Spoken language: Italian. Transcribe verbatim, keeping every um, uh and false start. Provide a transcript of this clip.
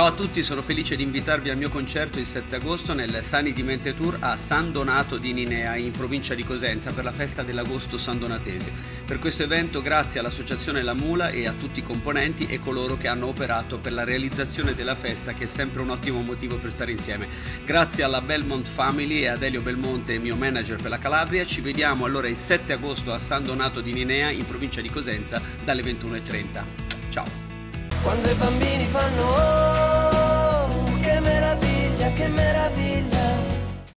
Ciao a tutti, sono felice di invitarvi al mio concerto il sette agosto nel Sani di Mente Tour a San Donato di Ninea, in provincia di Cosenza, per la festa dell'agosto sandonatese. Per questo evento, grazie all'associazione La Mula e a tutti i componenti e coloro che hanno operato per la realizzazione della festa, che è sempre un ottimo motivo per stare insieme. Grazie alla Belmont Family e ad Elio Belmonte, mio manager per la Calabria. Ci vediamo allora il sette agosto a San Donato di Ninea, in provincia di Cosenza, dalle ventuno e trenta. Ciao! Quando i bambini fanno oh, che meraviglia, che meraviglia,